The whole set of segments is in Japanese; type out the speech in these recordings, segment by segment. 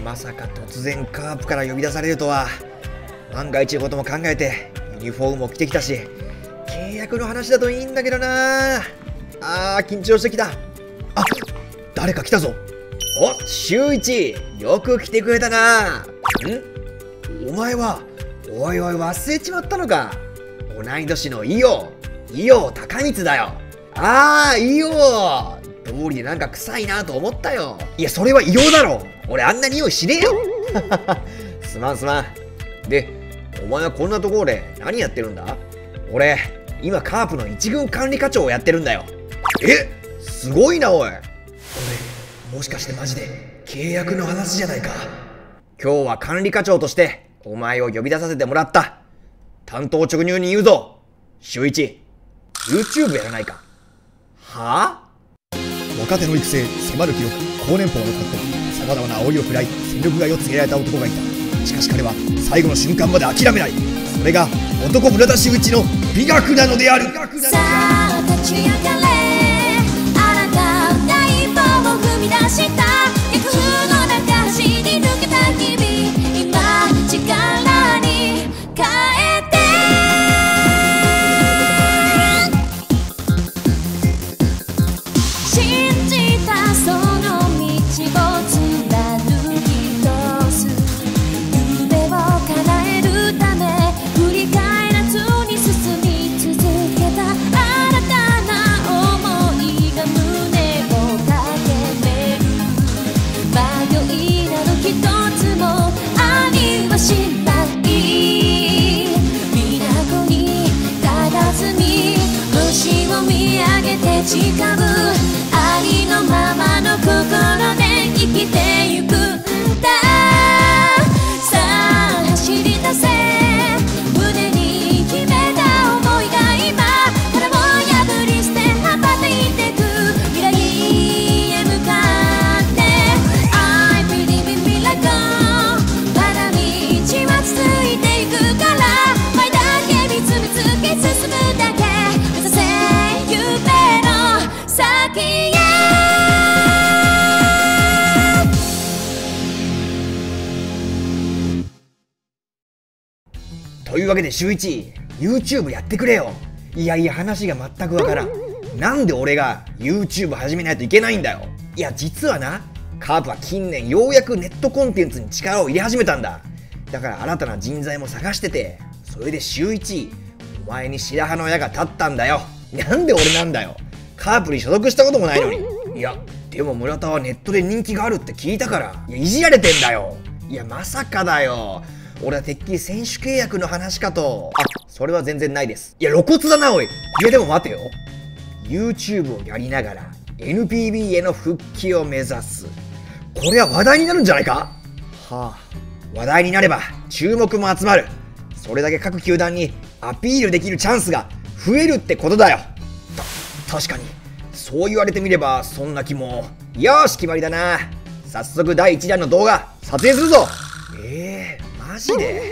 まさか突然カープから呼び出されるとは。万が一のことも考えてユニフォームも着てきたし、契約の話だといいんだけどな。緊張してきた。誰か来たぞ。お、秀一、よく来てくれたな。お前は、おいおい忘れちまったのか。同い年の伊予高光だよ。伊予通りでなんか臭いなと思ったよ。いや、それは異様だろ。俺あんな匂いしねえよ。すまん。で、お前はこんなところで何やってるんだ？俺、今カープの一軍管理課長をやってるんだよ。すごいな、おい。もしかしてマジで契約の話じゃないか。今日は管理課長としてお前を呼び出させてもらった。担当直入に言うぞ。秀一、YouTube やらないか。 若手の育成、迫る記録、高年俸の獲得、様々な煽りを食らい戦力外を告げられた男がいた。しかし彼は最後の瞬間まで諦めない。それが男村田秀一の美学なのである。 さあ立ち上がれ、あなたを第一歩を踏み出した。逆風の中走り抜けた日々、今力に変えて。信じたその道を貫き通す。夢を叶えるため振り返らずに進み続けた。新たな想いが胸を駆けめる。迷いなど一つもありはしない。港に佇み星を見上げて誓う。ありのままの心で生きてゆくんだ。さあ走り出せ、胸に決めた想いが今殻を破り捨て羽ばたいてく。未来へ向かって I believe in miracle。 まだ道は続いていくから、前だけ見つめつけ進むだけ。目指せ夢の先へ。 というわけで秀一、YouTube やってくれよ。いや話が全くわからん。なんで俺が YouTube 始めないといけないんだよ。いや実はな、カープは近年ようやくネットコンテンツに力を入れ始めたんだ。だから新たな人材も探してて、それで秀一、お前に白羽の矢が立ったんだよ。なんで俺なんだよ。カープに所属したこともないのに。いやでも村田はネットで人気があるって聞いたから。いじられてんだよ。いやまさかだよ。俺はてっきり選手契約の話かと。それは全然ないです。いや露骨だなおい。いやでも待てよ。 YouTube をやりながら NPB への復帰を目指す。これは話題になるんじゃないか。話題になれば注目も集まる。それだけ各球団にアピールできるチャンスが増えるってことだよ。確かにそう言われてみればそんな気も。よーし決まりだな。早速第1弾の動画撮影するぞ。マジで。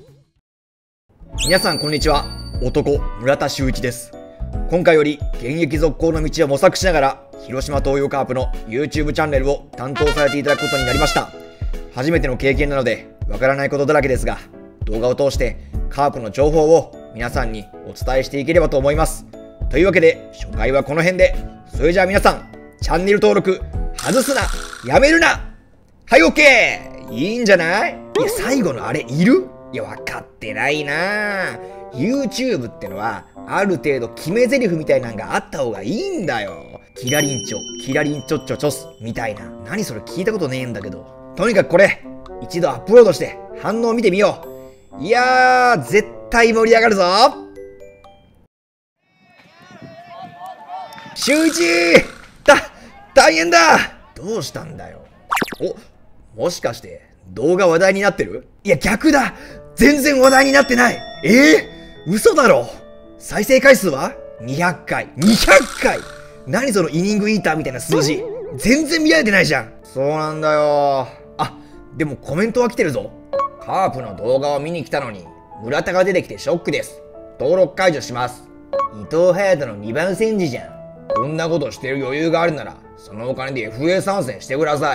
皆さんこんにちは。男村田秀一です。今回より現役続行の道を模索しながら広島東洋カープの YouTube チャンネルを担当させていただくことになりました。初めての経験なのでわからないことだらけですが、動画を通してカープの情報を皆さんにお伝えしていければと思います。というわけで初回はこの辺で。それじゃあ皆さんチャンネル登録外すな、やめるな。はい OK。 いいんじゃない。いや最後のあれいる？いや分かってないな。 YouTube ってのはある程度決め台詞みたいなんがあった方がいいんだよ。キラリンチョキラリンチョッチョチョスみたいな。何それ聞いたことねえんだけど。とにかくこれ一度アップロードして反応見てみよう。いやー絶対盛り上がるぞ。秀一大変だ。どうしたんだよ。もしかして動画話題になってる？いや逆だ。全然話題になってない。嘘だろ。再生回数は200回。200回。何そのイニングイーターみたいな数字。全然見られてないじゃん。そうなんだよ。でもコメントは来てるぞ。カープの動画を見に来たのに村田が出てきてショックです。登録解除します。伊藤隼人の2番煎じじゃん。こんなことしてる余裕があるならそのお金で FA 参戦してください。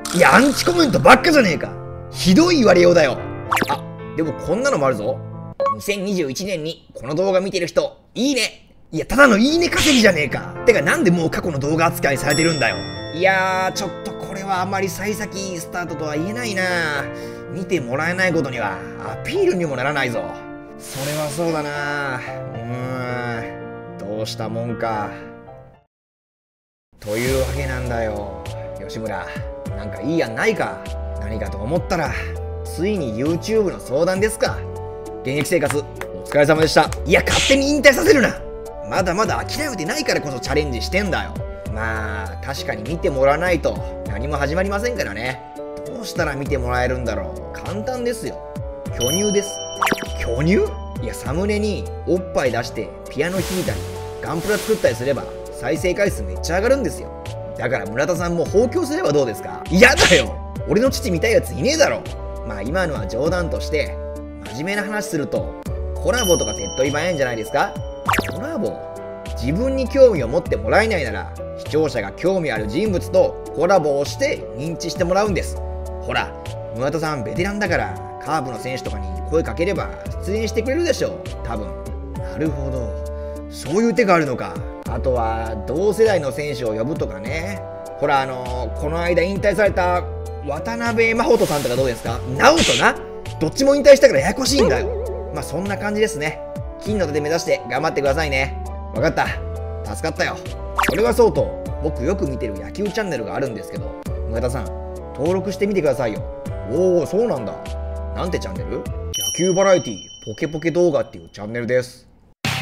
いや、アンチコメントばっかじゃねえか。ひどい言われようだよ。あ、でもこんなのもあるぞ。2021年にこの動画見てる人、いいね。いや、ただのいいね稼ぎじゃねえか。てか、なんでもう過去の動画扱いされてるんだよ。いやー、ちょっとこれはあまり幸先いいスタートとは言えないな。見てもらえないことにはアピールにもならないぞ。それはそうだな。どうしたもんか。というわけなんだよ。吉村、なんかいい案ないか。何かと思ったら、ついに YouTube の相談ですか。現役生活、お疲れ様でした。いや、勝手に引退させるな。まだまだ諦めてないからこそチャレンジしてんだよ。まあ、確かに見てもらわないと何も始まりませんからね。どうしたら見てもらえるんだろう。簡単ですよ。巨乳です。巨乳？いや、サムネにおっぱい出してピアノ弾いたり、ガンプラ作ったりすれば再生回数めっちゃ上がるんですよ。だから村田さんも放棄すればどうですか？嫌だよ。俺の父見たいやついねえだろ。まあ今のは冗談として、真面目な話すると、コラボとか手っ取り早いんじゃないですか？コラボ？自分に興味を持ってもらえないなら、視聴者が興味ある人物とコラボをして認知してもらうんです。ほら、村田さんベテランだから、カープの選手とかに声かければ出演してくれるでしょう、多分。なるほど。そういう手があるのか。あとは、同世代の選手を呼ぶとかね。ほら、この間引退された渡辺真帆さんとかどうですか？直人な。どっちも引退したからややこしいんだよ。まあそんな感じですね。金の手で目指して頑張ってくださいね。わかった。助かったよ。それはそうと、僕よく見てる野球チャンネルがあるんですけど、村田さん、登録してみてくださいよ。おお、そうなんだ。なんてチャンネル？野球バラエティポケポケ動画っていうチャンネルです。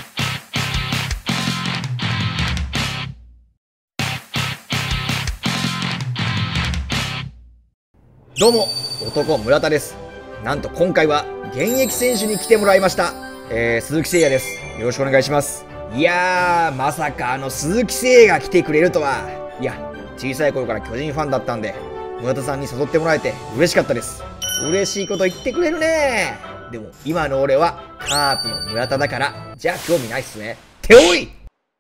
どうも、男村田です。なんと今回は現役選手に来てもらいました。鈴木誠也です。よろしくお願いします。いやー、まさか鈴木誠也が来てくれるとは。いや、小さい頃から巨人ファンだったんで、村田さんに誘ってもらえて嬉しかったです。嬉しいこと言ってくれるね。でも今の俺はカープの村田だから、じゃあ興味ないっすね。っておい！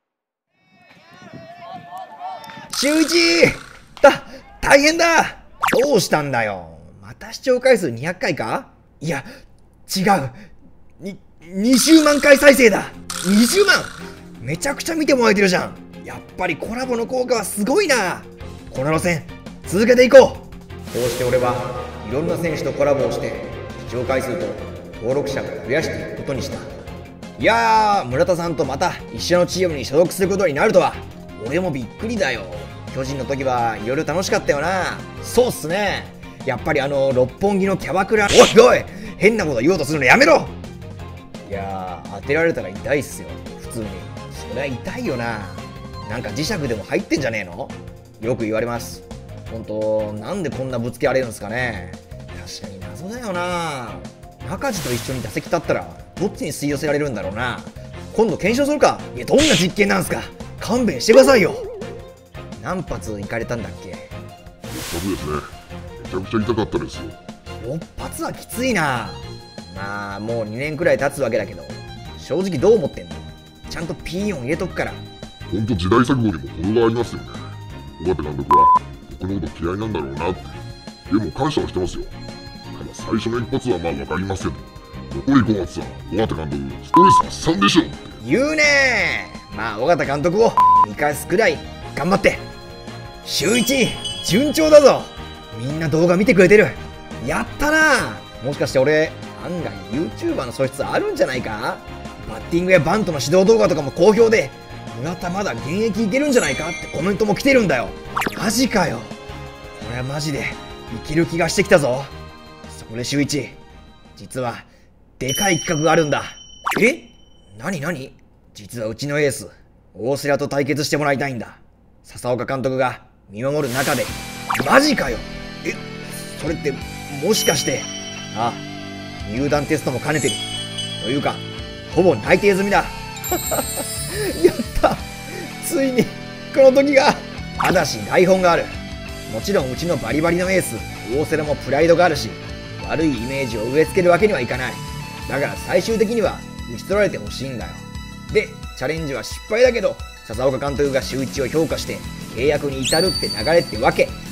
周一！大変だ！どうしたんだよ。また視聴回数200回か？いや、違う。20万回再生だ。20万！めちゃくちゃ見てもらえてるじゃん。やっぱりコラボの効果はすごいな。この路線、続けていこう。こうして俺はいろんな選手とコラボをして、視聴回数と登録者を増やしていくことにした。いやー、村田さんとまた一緒のチームに所属することになるとは、俺もびっくりだよ。巨人の時はいろいろ楽しかったよな。そうっすね。やっぱり六本木のキャバクラ。おいおい、変なこと言おうとするのやめろ。いやー、当てられたら痛いっすよ、普通に。そりゃ痛いよな。なんか磁石でも入ってんじゃねえの？よく言われます。ほんと、なんでこんなぶつけられるんすかね。確かに謎だよな。中地と一緒に打席立ったらどっちに吸い寄せられるんだろうな。今度検証するか。いや、どんな実験なんすか。勘弁してくださいよ。何発行かれたんだっけ？6 発ですね。めちゃくちゃ痛かったですよ。 6発はきついな。まあもう2年くらい経つわけだけど、正直どう思ってんの？ちゃんとピー音入れとくから。 ほんと時代錯誤にも程がありますよね。尾形監督は僕のこと嫌いなんだろうなって。でも感謝はしてますよ。ただ最初の一発はまあわかりますけど、残り5発は尾形監督ストレス発散でしょって。 言うねー。まあ尾形監督を見返すくらい頑張って。週一順調だぞ。みんな動画見てくれてる。やったな。もしかして俺案外 YouTuber の素質あるんじゃないか。バッティングやバントの指導動画とかも好評で、村田まだ現役いけるんじゃないかってコメントも来てるんだよ。マジかよ。これはマジでいける気がしてきたぞ。そこで週一、実はでかい企画があるんだ。え？何？実はうちのエース大瀬良と対決してもらいたいんだ。笹岡監督が見守る中で。マジかよ。それってもしかして。ああ、入団テストも兼ねてるというか、ほぼ内定済みだ。やった、ついにこの時が。ただし台本がある。もちろんうちのバリバリのエース大瀬良もプライドがあるし、悪いイメージを植え付けるわけにはいかない。だから最終的には打ち取られてほしいんだよ。でチャレンジは失敗だけど笹岡監督が週一を評価して契約に至るって流れってわけ。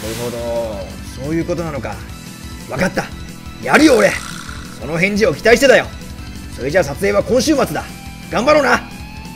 ほど、そういうことなのか。分かった、やるよ俺。その返事を期待してたよ。それじゃあ撮影は今週末だ。頑張ろうな。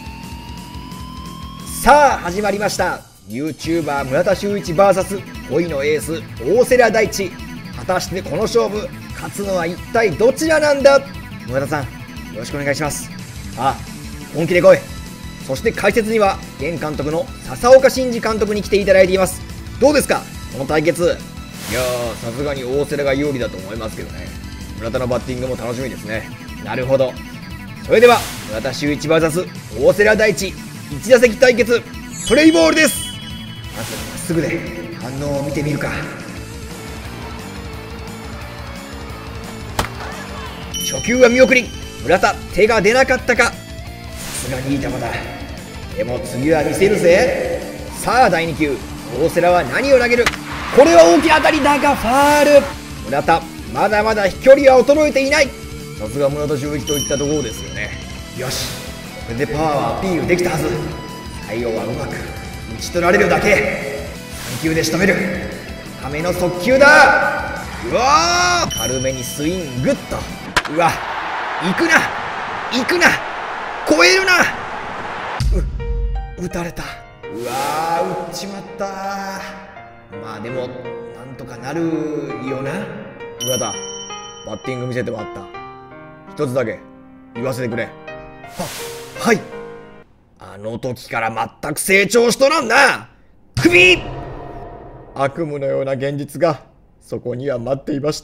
さあ始まりました。 YouTuber 村田修一 VS 恋のエース大瀬良大地。果たしてこの勝負勝つのは一体どちらなんだ。村田さん、よろしくお願いします。さあ本気で来い。そして解説には現監督の笹岡慎二監督に来ていただいています。どうですかこの対決。いやー、さすがに大瀬良が有利だと思いますけどね。村田のバッティングも楽しみですね。なるほど。それでは村田修一 VS 大瀬良大地1打席対決プレイボールです。まずまっすぐで反応を見てみるか。初球は見送り、村田手が出なかったか。さすがにいい球だ。でも次は見せるぜ。さあ第2球、大瀬良は何を投げる。これは大きな当たりだがファール。村田まだまだ飛距離は衰えていない。さすが村田修一といったところですよね。よし、これでパワーはアピールできたはず。最後はうまく打ち取られるだけ。3球で仕留める。高めの速球だ。うわー、軽めにスイングっと。うわ、行くな行くな、超えるな。打たれた。うわー、打っちまった。まあでもなんとかなるよな。村田、バッティング見せてもらった。一つだけ言わせてくれ。はい。あの時から全く成長しとらんな。首。悪夢のような現実がそこには待っていました。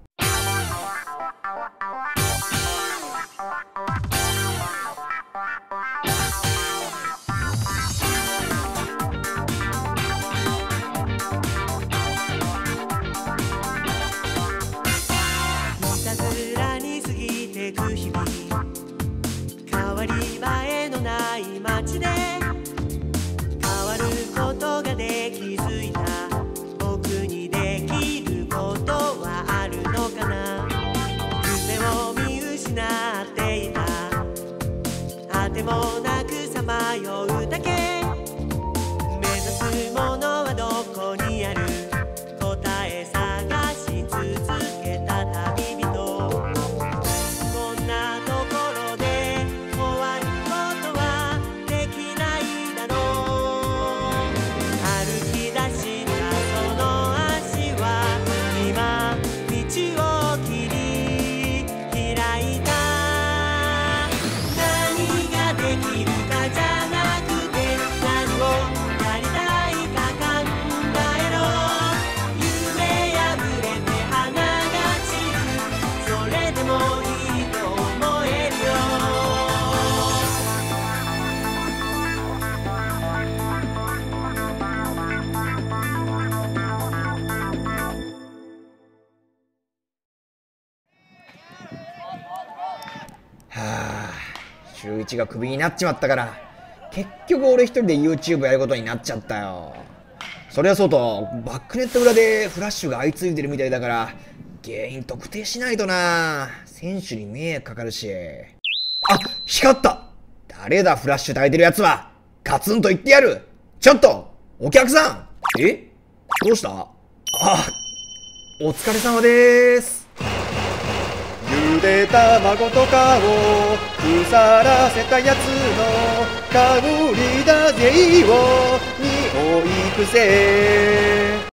変わり映えのない街で変わることがで気づいた。僕にできることはあるのかな。夢を見失っていた。あてもなくさまようだけ。目指すものはどこにある。答え探し続けた旅人。 修一がクビになっちまったから結局俺一人で YouTube やることになっちゃったよ。それはそうとバックネット裏でフラッシュが相次いでるみたいだから原因特定しないとな。選手に迷惑かかるし。あ、光った。誰だフラッシュ焚いてるやつは。ガツンと言ってやる。ちょっとお客さん。え、どうした。あ、お疲れ様でーす。 ゆで卵とかを腐らせたやつの香りだぜを匂いくせ